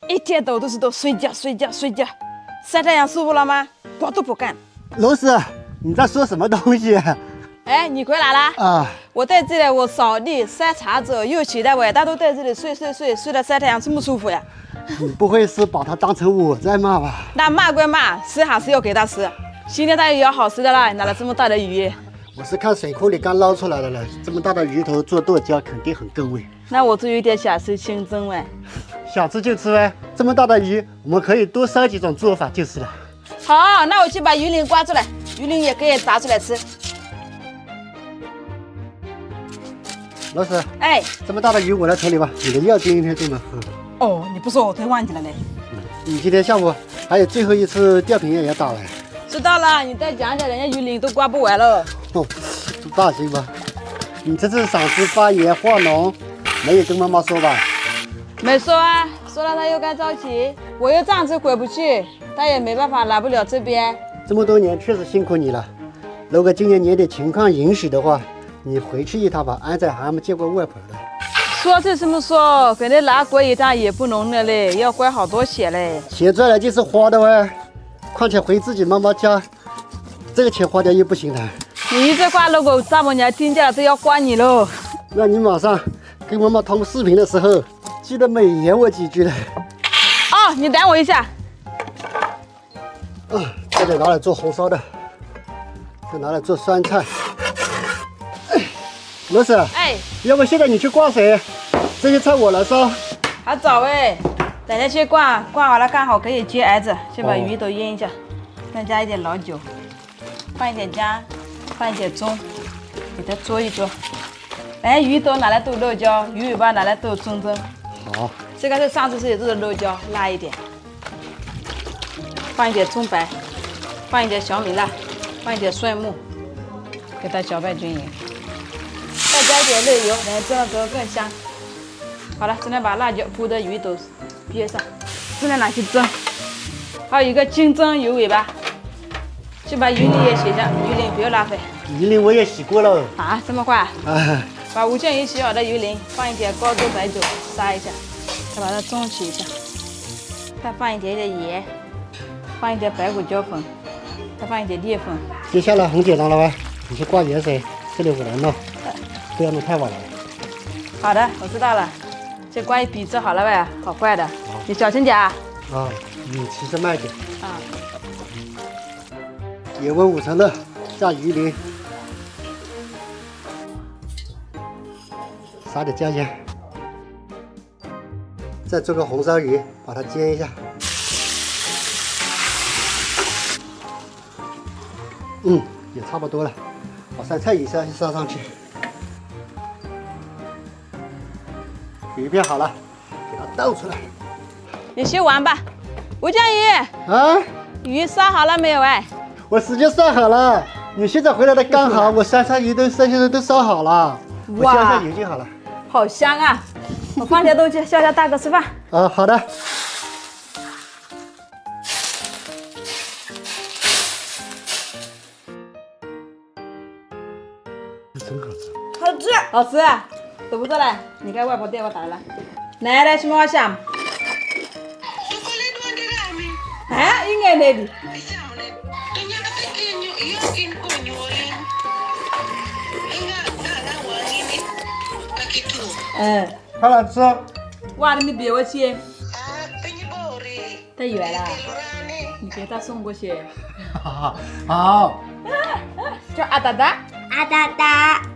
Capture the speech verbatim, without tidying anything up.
一天到都是都睡觉睡觉睡觉，晒太阳舒服了吗？活都不干。 罗斯，你在说什么东西？ 哎，你回来啦？ 啊， 我在这里，我扫地、晒茶子，又起来晚，大都在这里睡睡睡，睡到晒太阳这么舒服呀？ 你不会是把他当成我在骂吧？ 那骂归骂，吃还是要给他吃。今天他也有好吃的啦，拿了这么大的鱼。 我是看水库里刚捞出来的了，这么大的鱼头做剁椒肯定很够味。 那我就有点想吃清蒸喂。 想吃就吃呗，这么大的鱼，我们可以多烧几种做法就是了。 好，那我去把鱼鳞刮出来，鱼鳞也可以炸出来吃。 老师， 哎， 这么大的鱼我来处理吧，你的药今天对吗？嗯。 哦，你不说我都忘记了嘞。 嗯，你今天下午还有最后一次吊瓶也要打了。 知道了，你再讲讲，人家鱼鳞都刮不完了。 哦，放心吧，你这次嗓子发炎化脓，没有跟妈妈说吧？ 没说啊，说了他又该着急，我又暂时回不去，他也没办法来不了这边。 这么多年确实辛苦你了，如果今年年底情况允许的话，你回去一趟吧，安仔还没见过外婆的。 说是这么说，可能拿过一趟也不能了嘞，要花好多钱嘞。 钱赚来就是花的喂，况且回自己妈妈家，这个钱花掉又不行了。 你这话如果丈母娘听见了，都要关你喽。 那你马上跟妈妈通视频的时候，记得美言我几句了。 哦，你等我一下。 啊，这得拿来做红烧的，这拿来做酸菜。罗婶， 哎， 要不现在你去挂水，这些菜我来烧。 还早哎，等下去挂，挂完了刚好可以接儿子。先把鱼都腌一下，再加一点老酒，放一点姜，放一点葱，给它做一做。哎，鱼头拿来剁肉椒，鱼尾巴拿来剁葱蒸。 好， 这个是上次是也做的肉椒，辣一点。放一点葱白，放一点小米辣，放一点蒜末，给它搅拌均匀。再加一点热油，然后蒸的时候更香。好了，现在把辣椒铺在鱼头边上，现在拿去蒸。还有一个清蒸鱼尾巴，就把鱼鳞也洗上，鱼鳞不要浪费。 鱼鳞我也洗过了。 啊，这么快？ 啊， 把五件鱼洗好的鱼鳞放一点高度白酒杀一下，再把它蒸起一下，再放一点点盐，放一点白胡椒粉，再放一点淀粉。 接下来很简单了吧？你去挂盐水，这里我来弄，不要弄太晚了。 好的，我知道了。这关于笔直好了呗，好快的，你小心点啊。 啊，你骑着慢点。 啊。 盐温五成热，下鱼鳞，撒点椒盐，再做个红烧鱼，把它煎一下。嗯，也差不多了，把酸菜也先撒上去。鱼片好了，给它倒出来。 你先玩吧。吴江鱼， 啊， 鱼烧好了没有？哎， 我时间算好了，你现在回来的刚好，我三餐鱼都剩下的都烧好了，我浇下油就好了。 好香啊！我放点东西，笑笑大哥吃饭。 啊，好的。真好吃。 好吃，好吃啊！都不做了，你看外婆电话打来了。来来，什么话想？啊，应该来的。嗯， 好难吃。 哇，你别我去。太远了，你给他送过去。 好好。 叫阿达达， 阿达达。